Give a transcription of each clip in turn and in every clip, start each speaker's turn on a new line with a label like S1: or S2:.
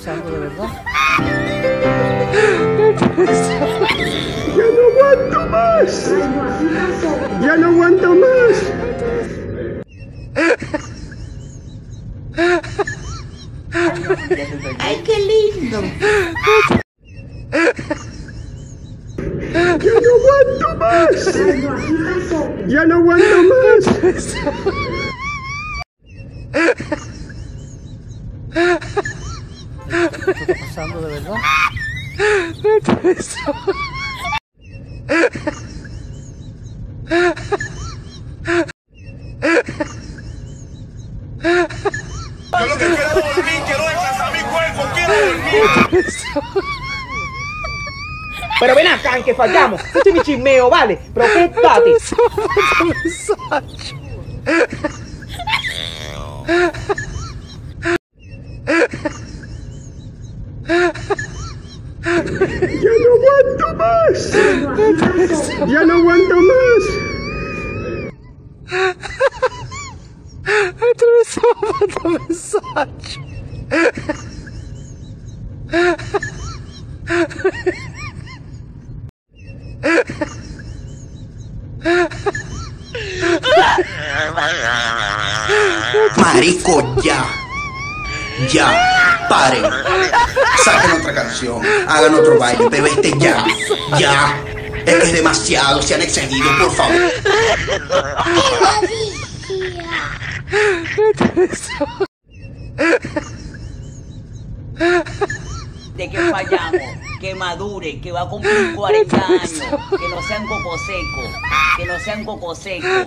S1: pasando de verdad?
S2: ¡Ya no aguanto más! ¡Ya no aguanto más!
S3: ¡Ay, qué lindo!
S2: ¡Ya no aguanto más! ¡Ya no aguanto más!
S1: ¿Esto está pasando de verdad?
S4: Yo lo que quiero es dormir, quiero descansar mi cuerpo, quiero dormir.
S3: Pero ven acá, ¿en qué fallamos? Este es mi chismeo, ¿vale? Pero qué tati.
S2: ¡Ya no aguanto más! ¡Ya no aguanto más!
S5: Marico, ya. Ya. Paren. Saquen otra canción. Hagan otro baile. Pero ya. Ya. Es que es demasiado. Se han excedido, por favor.
S6: De que fallamos, que madure, que va a cumplir 40 años, que no sean coco seco, que no sean coco seco.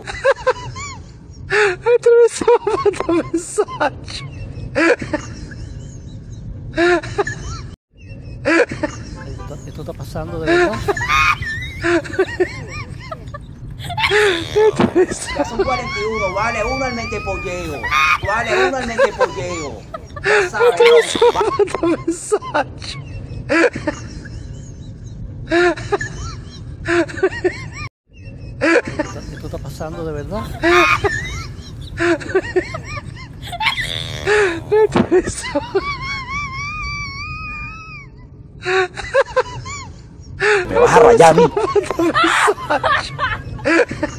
S1: ¿Esto está pasando de verdad?
S6: Ya son 41, vale uno al mentepolleo, vale uno al mentepolleo. Ya sabes,
S1: ¿Esto está pasando de verdad?
S5: Me vas a rayar a mí.